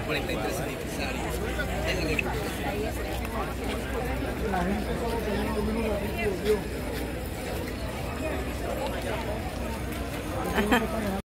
43 aniversario. La gente solo teniendo menos de